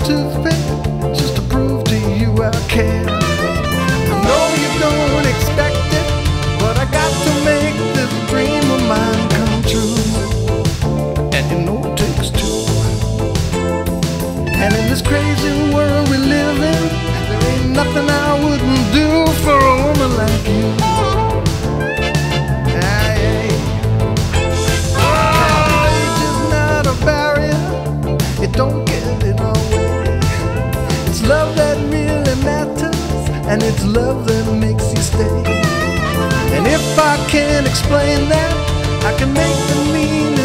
toothpick just to prove to you I care. I know you don't expect it, but I got to make this dream of mine come true. And you know it takes two. And in this crazy world we live in, there ain't nothing I wouldn't do for a woman like you. Age is not a barrier, it don't get in our way. It's love that really matters, and it's love that makes you stay. And if I can't explain that, I can make the meaning